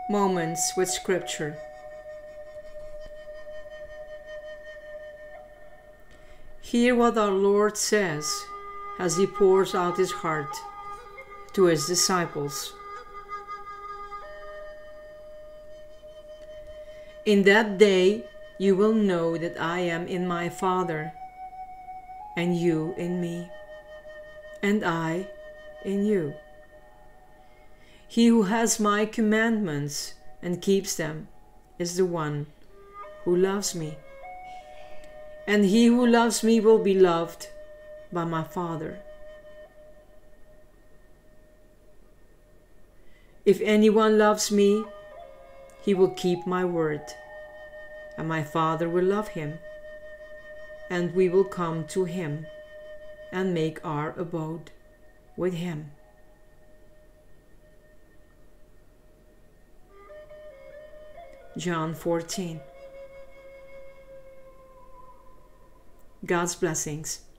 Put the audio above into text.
Moments with Scripture. Hear what our Lord says as He pours out His heart to His disciples. In that day you will know that I am in my Father, and you in me, and I in you. He who has my commandments and keeps them is the one who loves me. And he who loves me will be loved by my Father. If anyone loves me, he will keep my word, and my Father will love him, and we will come to him and make our abode with him. John 14. God's blessings.